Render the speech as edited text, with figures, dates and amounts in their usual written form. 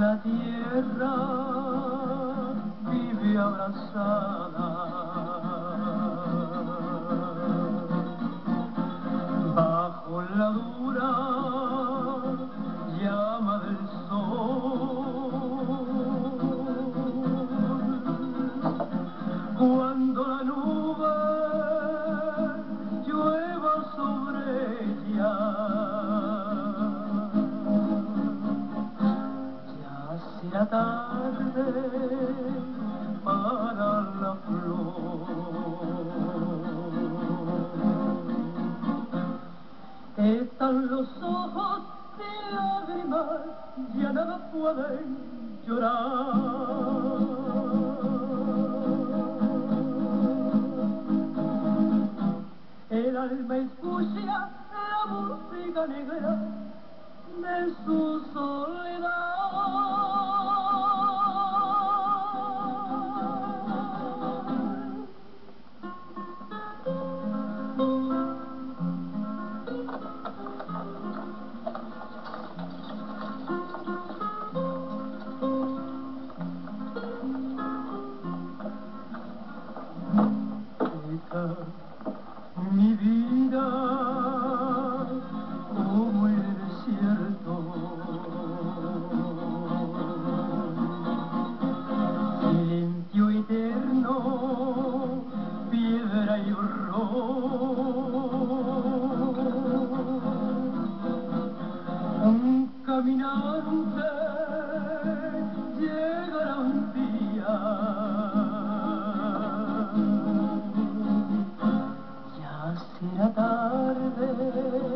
La tierra vive abrazada bajo la dura llama del sol. Cuando la nube llueva sobre ella, será tarde para la flor. Están los ojos de lágrimas, ya nada pueden llorar. El alma escucha la música negra de su soledad. Mi vida como el desierto, silencio eterno, piedra y horror. Un caminante llegará un día, será tarde